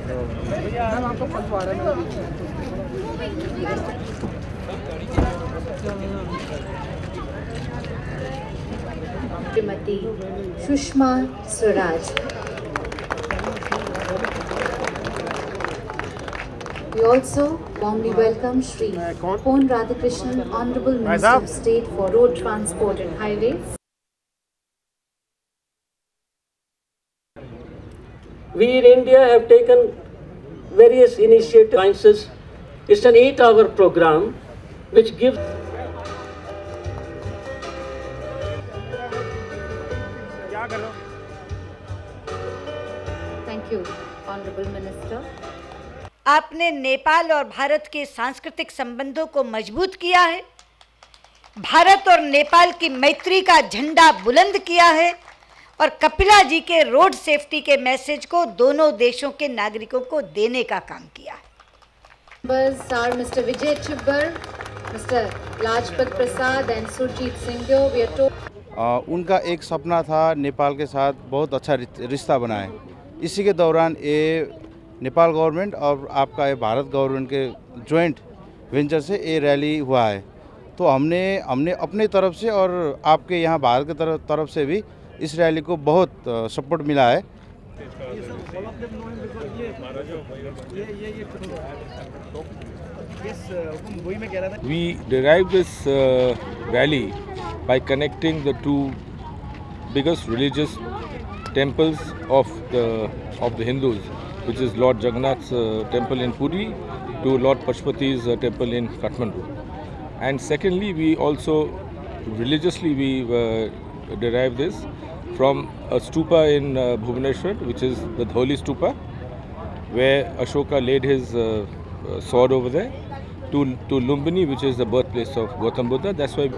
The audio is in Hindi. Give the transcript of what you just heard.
Shrimati Sushma Swaraj. We also warmly welcome Shri Pon Radhakrishnan, Honorable Minister of State for Road Transport and Highways. We in India have taken various initiatives. It's an 8-hour program which gives Thank you, Honorable Minister. आपने नेपाल और भारत के सांस्कृतिक संबंधों को मजबूत किया है, भारत और नेपाल की मैत्री का झंडा बुलंद किया है और कपिला जी के रोड सेफ्टी के मैसेज को दोनों देशों के नागरिकों को देने का काम किया है। Members are Mr. Vijay Chibbar, Mr. Lajpat Prasad and Surjit Singh. We are told उनका एक सपना था नेपाल के साथ बहुत अच्छा रिश्ता बनाए। इसी के दौरान ये नेपाल गवर्नमेंट और आपका ये भारत गवर्नमेंट के जॉइंट वेंचर से ये रैली हुआ है। तो हमने अपने तरफ से और आपके यहाँ भारत के तरफ से भी इस रैली को बहुत सपोर्ट मिला है। We derived this rally by connecting the two biggest religious temples of the Hindus, which is Lord Jagannath's temple in Puri to Lord Pashupati's temple in Kathmandu. And secondly, we also religiously derive this from a stupa in Bhubaneswar, which is the Dholi stupa, where Ashoka laid his sword over there, to Lumbini, which is the birthplace of Gautam Buddha. That's why.